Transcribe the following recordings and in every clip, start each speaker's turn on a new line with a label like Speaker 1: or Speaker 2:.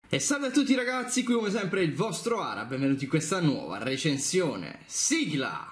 Speaker 1: E salve a tutti ragazzi, qui come sempre il vostro Ara, benvenuti in questa nuova recensione. Sigla!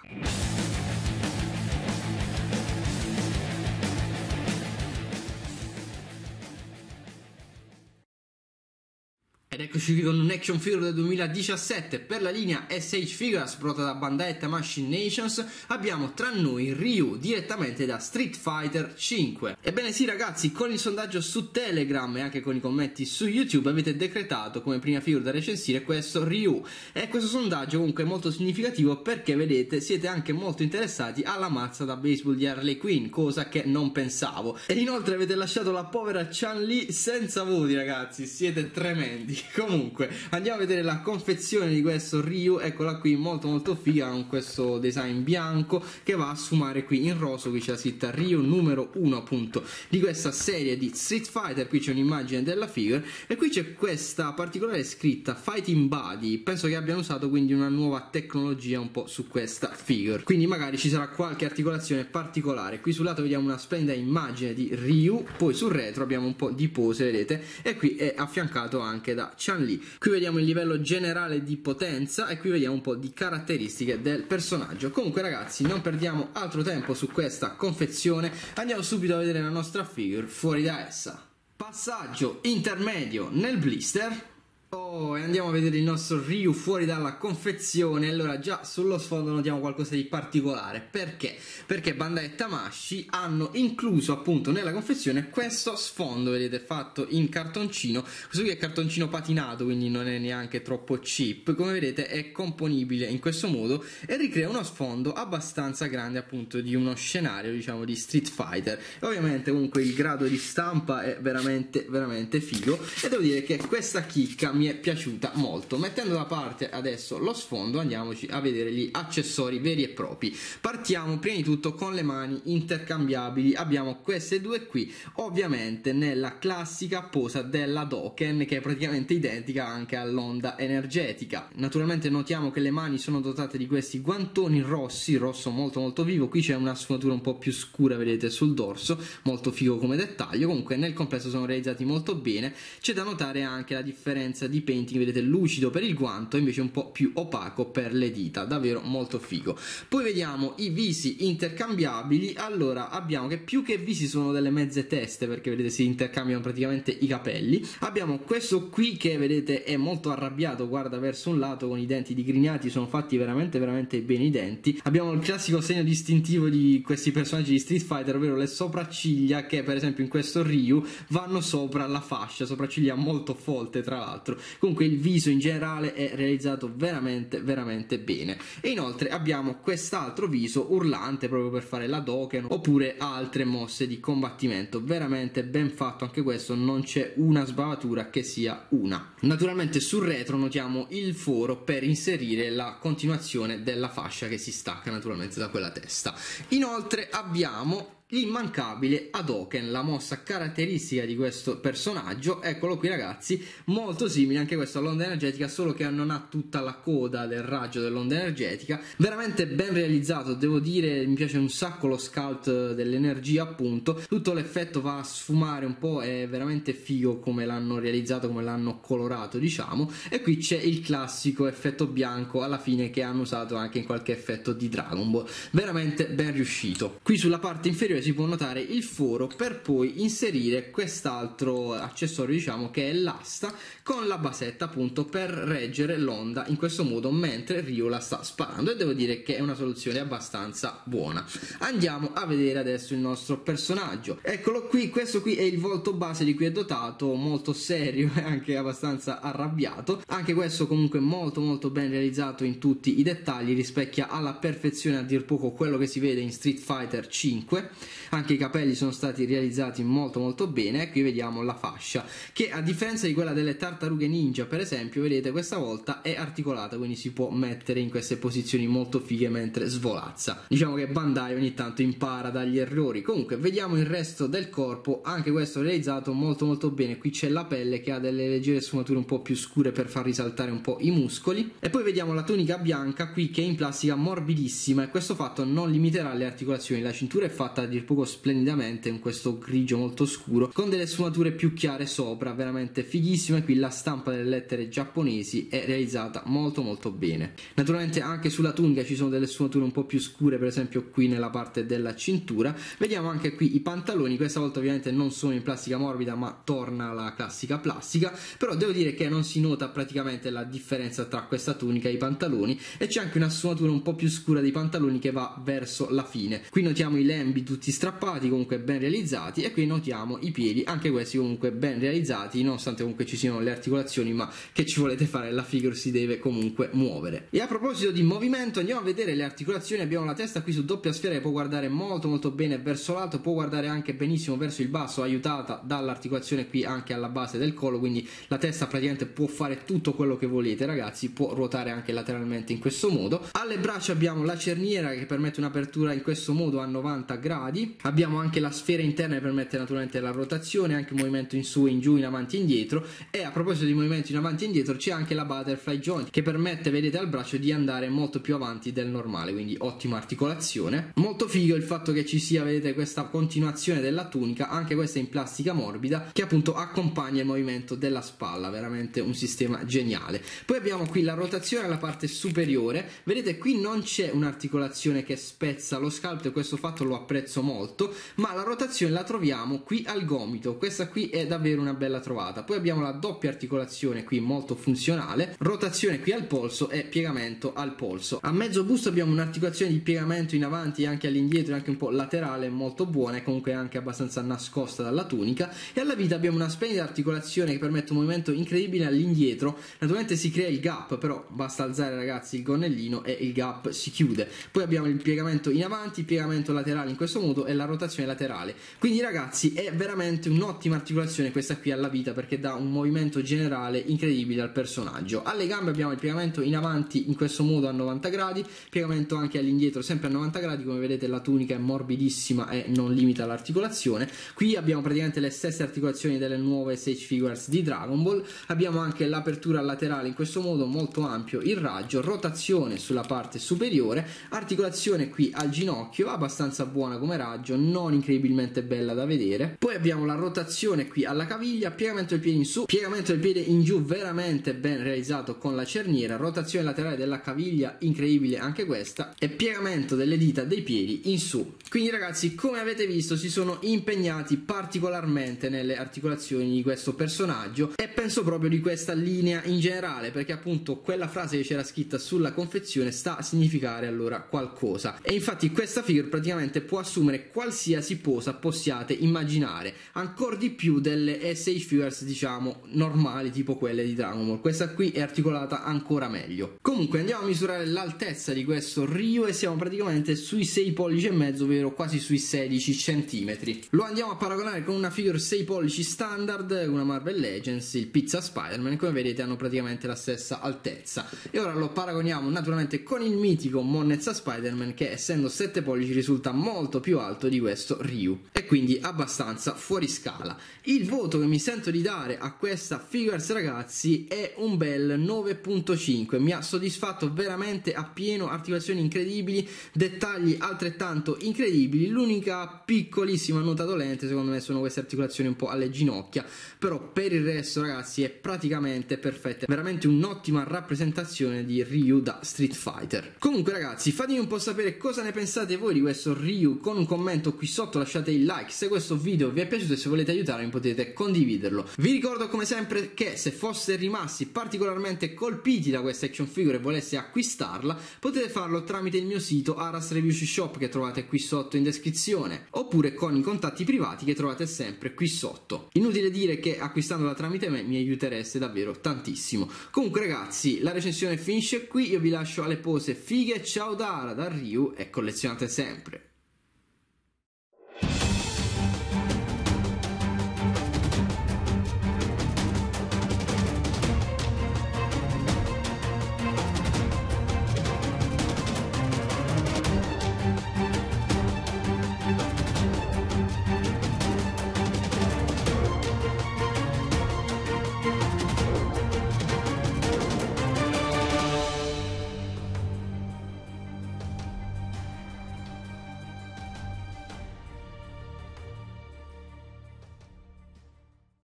Speaker 1: Ed eccoci qui con un action figure del 2017 per la linea SH Figures prodotta da Bandai Tamashii Nations. Abbiamo tra noi Ryu direttamente da Street Fighter 5. Ebbene sì ragazzi, con il sondaggio su Telegram e anche con i commenti su YouTube avete decretato come prima figura da recensire questo Ryu. E questo sondaggio comunque è molto significativo perché vedete siete anche molto interessati alla mazza da baseball di Harley Quinn, cosa che non pensavo. E inoltre avete lasciato la povera Chun-Li senza voti ragazzi, siete tremendi. Comunque andiamo a vedere la confezione di questo Ryu. Eccola qui, molto figa, con questo design bianco che va a sfumare qui in rosso. Qui c'è la scritta Ryu numero 1 appunto di questa serie di Street Fighter. Qui c'è un'immagine della figure e qui c'è questa particolare scritta Fighting Body. Penso che abbiano usato quindi una nuova tecnologia un po' su questa figure, quindi magari ci sarà qualche articolazione particolare. Qui sul lato vediamo una splendida immagine di Ryu, poi sul retro abbiamo un po' di pose, vedete, e qui è affiancato anche da Chun-Li. Qui vediamo il livello generale di potenza e qui vediamo un po' di caratteristiche del personaggio. Comunque ragazzi, non perdiamo altro tempo su questa confezione, andiamo subito a vedere la nostra figure fuori da essa. Passaggio intermedio nel blister. Oh, e andiamo a vedere il nostro Ryu fuori dalla confezione. Allora già sullo sfondo notiamo qualcosa di particolare. Perché? Perché Bandai Tamashii hanno incluso appunto nella confezione questo sfondo, vedete, fatto in cartoncino. Questo qui è cartoncino patinato, quindi non è neanche troppo cheap. Come vedete è componibile in questo modo e ricrea uno sfondo abbastanza grande appunto di uno scenario, diciamo, di Street Fighter. E ovviamente comunque il grado di stampa è veramente figo e devo dire che questa chicca mi è piaciuta molto. Mettendo da parte adesso lo sfondo, andiamoci a vedere gli accessori veri e propri. Partiamo prima di tutto con le mani intercambiabili. Abbiamo queste due qui, ovviamente nella classica posa della Doken, che è praticamente identica anche all'onda energetica. Naturalmente notiamo che le mani sono dotate di questi guantoni rossi, rosso molto vivo. Qui c'è una sfumatura un po' più scura, vedete, sul dorso, molto figo come dettaglio. Comunque nel complesso sono realizzati molto bene. C'è da notare anche la differenza di painting, vedete, lucido per il guanto, invece un po' più opaco per le dita, davvero molto figo. Poi vediamo i visi intercambiabili. Allora abbiamo che più che visi sono delle mezze teste, perché vedete si intercambiano praticamente i capelli. Abbiamo questo qui che vedete è molto arrabbiato, guarda verso un lato con i denti digrignati, sono fatti veramente bene i denti. Abbiamo il classico segno distintivo di questi personaggi di Street Fighter, ovvero le sopracciglia che per esempio in questo Ryu vanno sopra la fascia, sopracciglia molto folte tra l'altro. Comunque il viso in generale è realizzato veramente bene. E inoltre abbiamo quest'altro viso urlante proprio per fare la Doken oppure altre mosse di combattimento, veramente ben fatto anche questo, non c'è una sbavatura che sia una. Naturalmente sul retro notiamo il foro per inserire la continuazione della fascia che si stacca naturalmente da quella testa. Inoltre abbiamo l'immancabile Hadoken, la mossa caratteristica di questo personaggio. Eccolo qui ragazzi, molto simile anche questo all'onda energetica, solo che non ha tutta la coda del raggio dell'onda energetica. Veramente ben realizzato, devo dire, mi piace un sacco lo sculpt dell'energia appunto, tutto l'effetto va a sfumare un po', è veramente figo come l'hanno realizzato, come l'hanno colorato diciamo. E qui c'è il classico effetto bianco alla fine che hanno usato anche in qualche effetto di Dragon Ball, veramente ben riuscito. Qui sulla parte inferiore si può notare il foro per poi inserire quest'altro accessorio, diciamo, che è l'asta con la basetta appunto per reggere l'onda in questo modo mentre Ryu la sta sparando, e devo dire che è una soluzione abbastanza buona. Andiamo a vedere adesso il nostro personaggio. Eccolo qui, questo qui è il volto base di cui è dotato, molto serio e anche abbastanza arrabbiato. Anche questo comunque molto ben realizzato in tutti i dettagli, rispecchia alla perfezione a dir poco quello che si vede in Street Fighter 5. Anche i capelli sono stati realizzati molto bene. E qui vediamo la fascia che, a differenza di quella delle tartarughe ninja per esempio, vedete questa volta è articolata, quindi si può mettere in queste posizioni molto fighe mentre svolazza. Diciamo che Bandai ogni tanto impara dagli errori. Comunque vediamo il resto del corpo, anche questo realizzato molto bene. Qui c'è la pelle che ha delle leggere sfumature un po' più scure per far risaltare un po' i muscoli, e poi vediamo la tunica bianca qui che è in plastica morbidissima, e questo fatto non limiterà le articolazioni. La cintura è fatta di dir poco splendidamente in questo grigio molto scuro con delle sfumature più chiare sopra, veramente fighissime. Qui la stampa delle lettere giapponesi è realizzata molto bene. Naturalmente anche sulla tunica ci sono delle sfumature un po' più scure, per esempio qui nella parte della cintura. Vediamo anche qui i pantaloni, questa volta ovviamente non sono in plastica morbida ma torna la classica plastica, però devo dire che non si nota praticamente la differenza tra questa tunica e i pantaloni, e c'è anche una sfumatura un po' più scura dei pantaloni che va verso la fine. Qui notiamo i lembi tutti strappati, comunque ben realizzati, e qui notiamo i piedi, anche questi comunque ben realizzati, nonostante comunque ci siano le articolazioni, ma che ci volete fare, la figure si deve comunque muovere. E a proposito di movimento, andiamo a vedere le articolazioni. Abbiamo la testa qui su doppia sfera che può guardare molto bene verso l'alto, può guardare anche benissimo verso il basso, aiutata dall'articolazione qui anche alla base del collo, quindi la testa praticamente può fare tutto quello che volete, ragazzi, può ruotare anche lateralmente in questo modo. Alle braccia abbiamo la cerniera che permette un'apertura in questo modo a 90 gradi, abbiamo anche la sfera interna che permette naturalmente la rotazione, anche un movimento in su, in giù, in avanti e indietro. E a proposito di movimento in avanti e indietro c'è anche la butterfly joint che permette, vedete, al braccio di andare molto più avanti del normale, quindi ottima articolazione. Molto figo il fatto che ci sia, vedete, questa continuazione della tunica, anche questa in plastica morbida, che appunto accompagna il movimento della spalla, veramente un sistema geniale. Poi abbiamo qui la rotazione alla parte superiore, vedete qui non c'è un'articolazione che spezza lo scalpo e questo fatto lo apprezzo molto, ma la rotazione la troviamo qui al gomito, questa qui è davvero una bella trovata. Poi abbiamo la doppia articolazione qui molto funzionale, rotazione qui al polso e piegamento al polso. A mezzo busto abbiamo un'articolazione di piegamento in avanti e anche all'indietro e anche un po' laterale molto buona, e comunque anche abbastanza nascosta dalla tunica. E alla vita abbiamo una splendida articolazione che permette un movimento incredibile all'indietro. Naturalmente si crea il gap, però basta alzare, ragazzi, il gonnellino e il gap si chiude. Poi abbiamo il piegamento in avanti, il piegamento laterale in questo modo e la rotazione laterale. Quindi, ragazzi, è veramente un'ottima articolazione questa qui alla vita, perché dà un movimento generale incredibile al personaggio. Alle gambe abbiamo il piegamento in avanti in questo modo a 90 gradi, piegamento anche all'indietro sempre a 90 gradi, come vedete la tunica è morbidissima e non limita l'articolazione. Qui abbiamo praticamente le stesse articolazioni delle nuove Sage Figures di Dragon Ball. Abbiamo anche l'apertura laterale in questo modo molto ampio, il raggio, rotazione sulla parte superiore, articolazione qui al ginocchio abbastanza buona come raggio, non incredibilmente bella da vedere. Poi abbiamo la rotazione qui alla caviglia, piegamento del piede in su, piegamento del piede in giù veramente ben realizzato con la cerniera, rotazione laterale della caviglia incredibile anche questa, e piegamento delle dita dei piedi in su. Quindi, ragazzi, come avete visto, si sono impegnati particolarmente nelle articolazioni di questo personaggio, e penso proprio di questa linea in generale, perché appunto quella frase che c'era scritta sulla confezione sta a significare allora qualcosa. E infatti questa figure praticamente può assumere qualsiasi posa possiate immaginare, ancora di più delle Sage Figures diciamo normali, tipo quelle di Dragon Ball. Questa qui è articolata ancora meglio. Comunque andiamo a misurare l'altezza di questo Ryu e siamo praticamente sui 6 pollici e mezzo, ovvero quasi sui 16 centimetri. Lo andiamo a paragonare con una figure 6 pollici standard, una Marvel Legends, il Pizza Spider-Man, come vedete hanno praticamente la stessa altezza. E ora lo paragoniamo naturalmente con il mitico Monnezza Spider-Man, che essendo 7 pollici risulta molto più alto di questo Ryu, e quindi abbastanza fuori scala. Il voto che mi sento di dare a questa figures, ragazzi, è un bel 9.5. mi ha soddisfatto veramente appieno, articolazioni incredibili, dettagli altrettanto incredibili. L'unica piccolissima nota dolente secondo me sono queste articolazioni un po' alle ginocchia, però per il resto, ragazzi, è praticamente perfetta, veramente un'ottima rappresentazione di Ryu da Street Fighter. Comunque, ragazzi, fatemi un po' sapere cosa ne pensate voi di questo Ryu con un commento qui sotto, lasciate il like se questo video vi è piaciuto e se volete aiutarmi potete condividerlo. Vi ricordo come sempre che se foste rimasti particolarmente colpiti da questa action figure e voleste acquistarla, potete farlo tramite il mio sito Aras Review Shop, che trovate qui sotto in descrizione, oppure con i contatti privati che trovate sempre qui sotto. Inutile dire che acquistandola tramite me mi aiutereste davvero tantissimo. Comunque, ragazzi, la recensione finisce qui, io vi lascio alle pose fighe, ciao da Ara, da Ryu, e collezionate sempre.